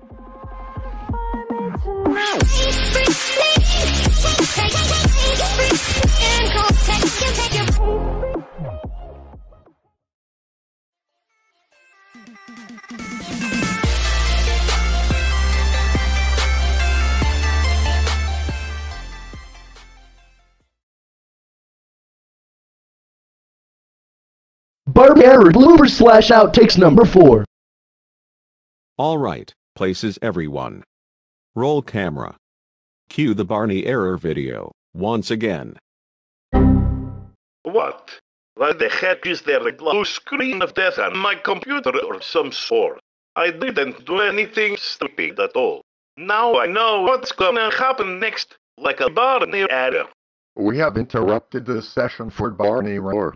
Barney Error blooper slash outtakes number 4. Alright, places everyone. Roll camera. Cue the Barney Error video, once again. What? Why the heck is there a glow screen of death on my computer or some sort? I didn't do anything stupid at all. Now I know what's gonna happen next, like a Barney error. We have interrupted this session for Barney Roar.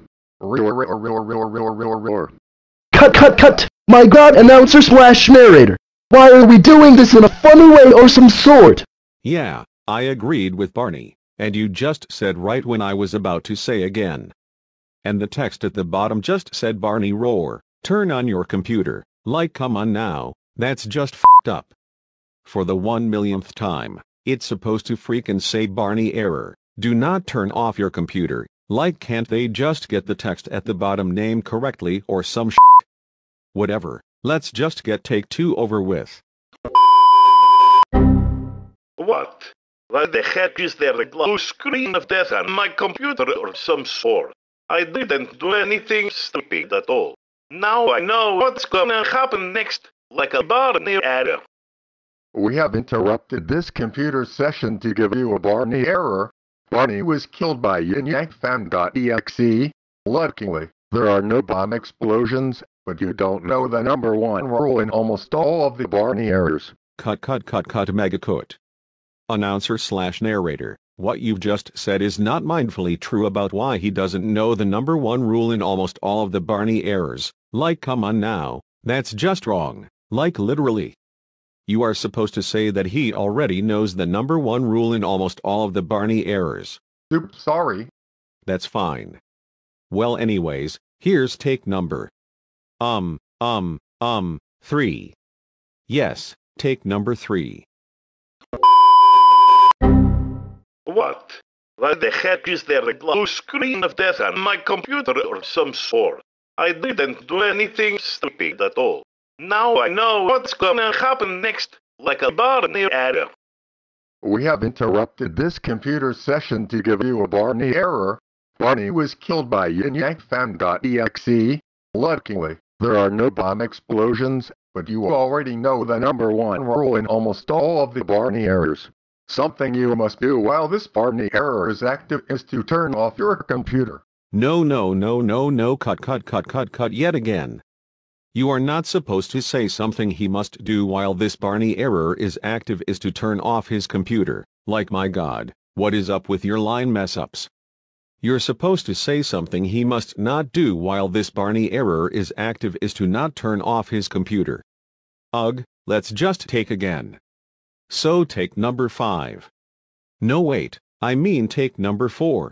Roar. Cut! My god, announcer slash narrator. Why are we doing this in a funny way or some sort? Yeah, I agreed with Barney, and you just said right when I was about to say again. And the text at the bottom just said Barney Roar. Turn on your computer. Like, come on now, that's just f***ed up. For the 1,000,000th time, it's supposed to freaking say Barney Error. Do not turn off your computer. Like, can't they just get the text at the bottom named correctly or some shit? Whatever, let's just get take 2 over with. What? Why the heck is there a glow screen of death on my computer or some sort? I didn't do anything stupid at all. Now I know what's gonna happen next, like a Barney error. We have interrupted this computer session to give you a Barney error. Barney was killed by YinYangFam.exe. Luckily, there are no bomb explosions, but you don't know the number 1 rule in almost all of the Barney errors. Cut megacut. Announcer slash narrator, what you've just said is not mindfully true about why he doesn't know the number 1 rule in almost all of the Barney errors. Like, come on now, that's just wrong. Like, literally. You are supposed to say that he already knows the number 1 rule in almost all of the Barney errors. Oops, sorry. That's fine. Well, anyways, here's take number 3. Yes, take number 3. What? Why the heck is there a glow screen of death on my computer or some sort? I didn't do anything stupid at all. Now I know what's gonna happen next, like a Barney error. We have interrupted this computer session to give you a Barney error. Barney was killed by YinYangFam.exe. Luckily, there are no bomb explosions, but you already know the number 1 rule in almost all of the Barney errors. Something you must do while this Barney error is active is to turn off your computer. No, cut yet again. You are not supposed to say something he must do while this Barney error is active is to turn off his computer. Like, my god, what is up with your line mess-ups? You're supposed to say something he must not do while this Barney error is active is to not turn off his computer. Ugh, let's just take again. So take number 5. No wait, I mean take number 4.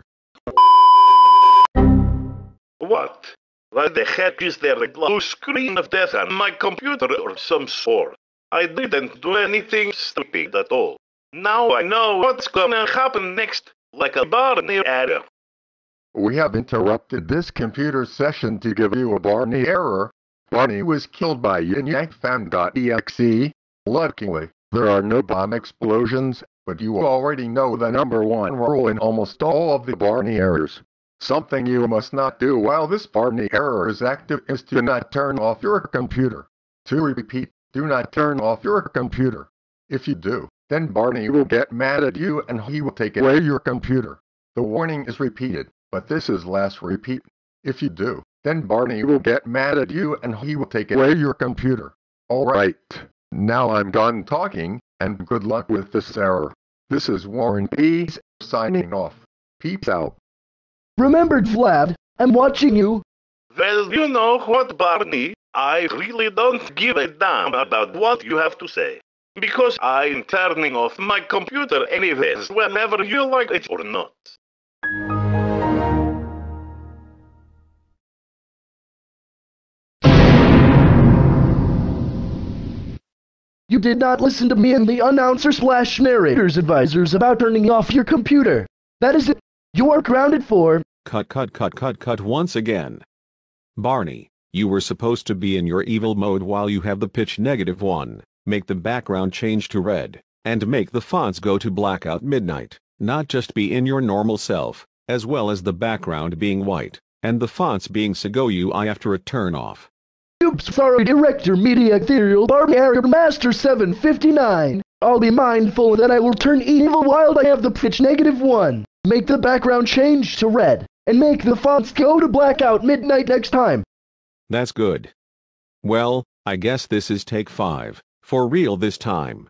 What? Why the heck is there a glow screen of death on my computer or some sort? I didn't do anything stupid at all. Now I know what's gonna happen next, like a Barney error. We have interrupted this computer session to give you a Barney error. Barney was killed by YinYangFam.exe. Luckily, there are no bomb explosions, but you already know the number 1 rule in almost all of the Barney errors. Something you must not do while this Barney error is active is to not turn off your computer. To repeat, do not turn off your computer. If you do, then Barney will get mad at you and he will take away your computer. The warning is repeated, but this is last repeat. If you do, then Barney will get mad at you and he will take away your computer. Alright, now I'm done talking, and good luck with this error. This is Warren Peace, signing off. Peace out. Remember, Vlad, I'm watching you. Well, you know what, Barney? I really don't give a damn about what you have to say. Because I'm turning off my computer anyways, whenever you like it or not. You did not listen to me and the announcer/narrator's advisors about turning off your computer. That is it. You are grounded for... Cut once again. Barney, you were supposed to be in your evil mode while you have the pitch -1. Make the background change to red, and make the fonts go to blackout midnight, not just be in your normal self, as well as the background being white, and the fonts being Segoe UI after a turn off. Oops, sorry, Director Media Ethereal Barney Error Master 759. I'll be mindful that I will turn evil while I have the pitch -1. Make the background change to red, and make the fonts go to blackout midnight next time. That's good. Well, I guess this is take 5, for real this time.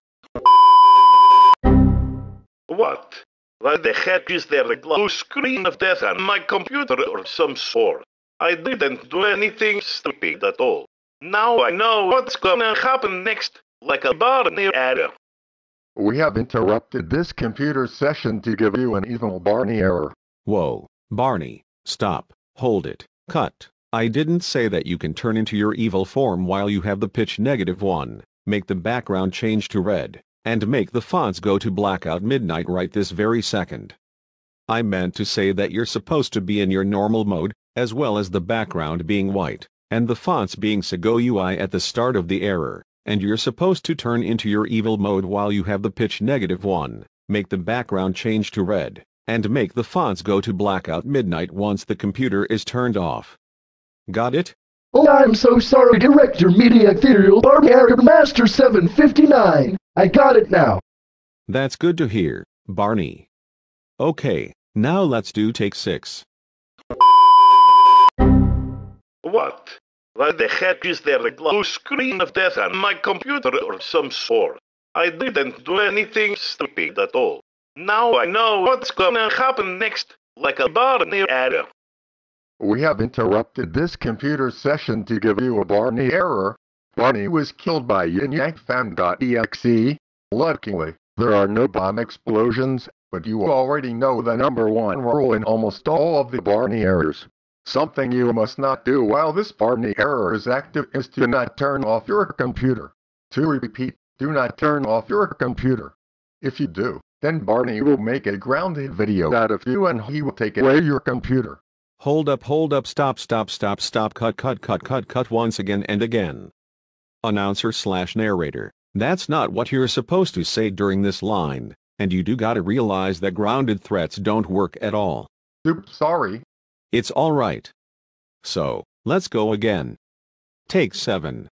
What? Why the heck is there a glow screen of death on my computer or some sort? I didn't do anything stupid at all. Now I know what's gonna happen next, like a Barney error. We have interrupted this computer session to give you an evil Barney error. Whoa, Barney, stop, hold it, cut. I didn't say that you can turn into your evil form while you have the pitch -1. Make the background change to red, and make the fonts go to blackout midnight right this very second. I meant to say that you're supposed to be in your normal mode, as well as the background being white, and the fonts being Segoe UI at the start of the error, and you're supposed to turn into your evil mode while you have the pitch -1. Make the background change to red, and make the fonts go to blackout midnight once the computer is turned off. Got it? Oh, I'm so sorry, Director Media Ethereal Barney Error Master 759. I got it now. That's good to hear, Barney. Okay, now let's do take 6. What? Why the heck is there a glow screen of death on my computer or some sort? I didn't do anything stupid at all. Now I know what's gonna happen next, like a Barney error. We have interrupted this computer session to give you a Barney error. Barney was killed by YinYangFam.exe. Luckily, there are no bomb explosions, but you already know the #1 rule in almost all of the Barney errors. Something you must not do while this Barney error is active is to not turn off your computer. To repeat, do not turn off your computer. If you do, then Barney will make a grounded video out of you and he will take away your computer. Hold up, stop, cut once again and again. Announcer/narrator, that's not what you're supposed to say during this line, and you do gotta realize that grounded threats don't work at all. Oops, sorry. It's alright. So, let's go again. Take 7.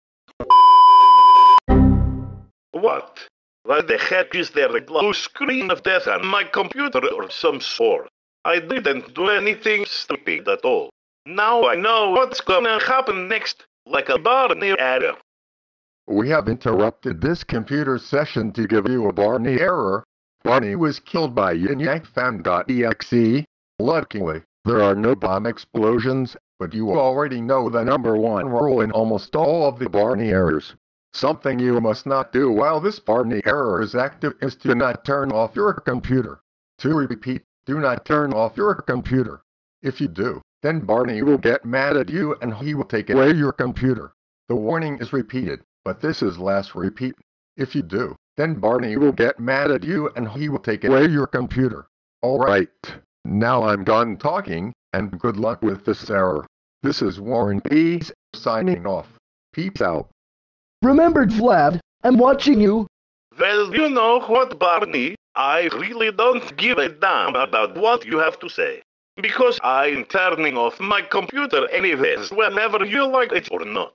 What? Why the heck is there a glow screen of death on my computer or some sort? I didn't do anything stupid at all. Now I know what's gonna happen next, like a Barney error. We have interrupted this computer session to give you a Barney error. Barney was killed by YinYangFam.exe. Luckily, there are no bomb explosions, but you already know the #1 rule in almost all of the Barney errors. Something you must not do while this Barney error is active is to not turn off your computer. To repeat, do not turn off your computer. If you do, then Barney will get mad at you and he will take away your computer. The warning is repeated, but this is last repeat. If you do, then Barney will get mad at you and he will take away your computer. Alright, now I'm done talking, and good luck with this error. This is Warren Peace signing off. Peace out. Remembered, Vlad, I'm watching you. Well, you know what, Barney? I really don't give a damn about what you have to say. Because I'm turning off my computer anyways, whenever you like it or not.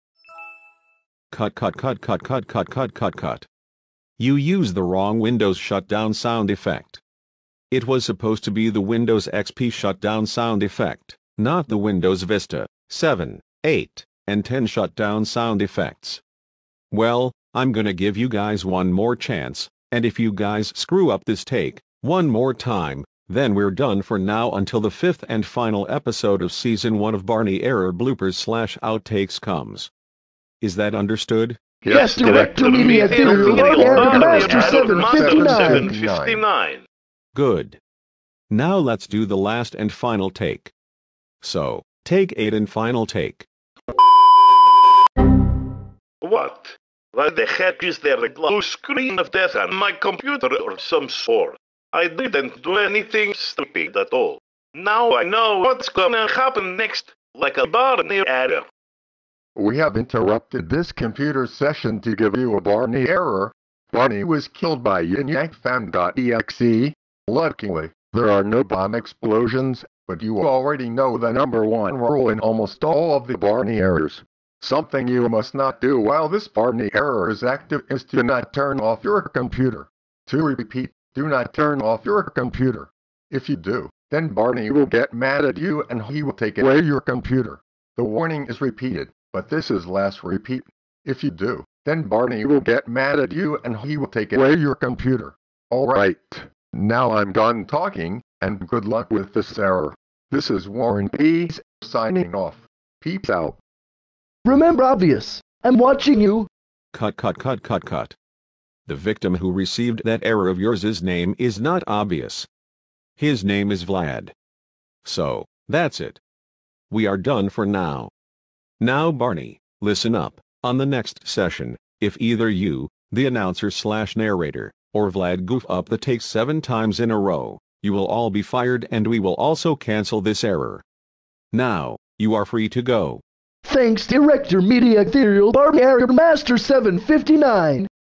Cut. You used the wrong Windows shutdown sound effect. It was supposed to be the Windows XP shutdown sound effect, not the Windows Vista 7, 8, and 10 shutdown sound effects. Well, I'm gonna give you guys one more chance, and if you guys screw up this take one more time, then we're done for now until the 5th and final episode of Season 1 of Barney Error Bloopers/Outtakes comes. Is that understood? Yes, Director Media Ethereal Barney Master 759. Good. Now let's do the last and final take. So, take 8 and final take. What? Why the heck is there a glow screen of death on my computer or some sort? I didn't do anything stupid at all. Now I know what's gonna happen next, like a Barney error. We have interrupted this computer session to give you a Barney error. Barney was killed by YinYangFam.exe. Luckily, there are no bomb explosions, but you already know the #1 rule in almost all of the Barney errors. Something you must not do while this Barney error is active is to not turn off your computer. To repeat, do not turn off your computer. If you do, then Barney will get mad at you and he will take away your computer. The warning is repeated, but this is last repeat. If you do, then Barney will get mad at you and he will take away your computer. Alright, now I'm done talking, and good luck with this error. This is Warren Peace signing off. Peeps out. Remember obvious. I'm watching you. Cut. The victim who received that error of yours' name is not obvious. His name is Vlad. So, that's it. We are done for now. Now Barney, listen up. On the next session, if either you, the announcer/narrator, or Vlad goof up the takes 7 times in a row, you will all be fired and we will also cancel this error. Now, you are free to go. Thanks, Director Media Ethereal Barney Error Master 759.